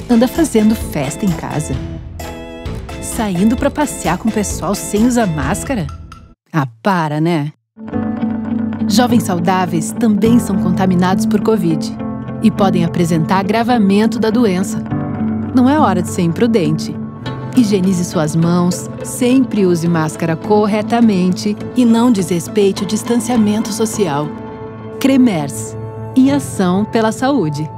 anda fazendo festa em casa? Saindo para passear com o pessoal sem usar máscara? Ah, para, né? Jovens saudáveis também são contaminados por Covid e podem apresentar agravamento da doença. Não é hora de ser imprudente. Higienize suas mãos, sempre use máscara corretamente e não desrespeite o distanciamento social. Cremers, em ação pela saúde.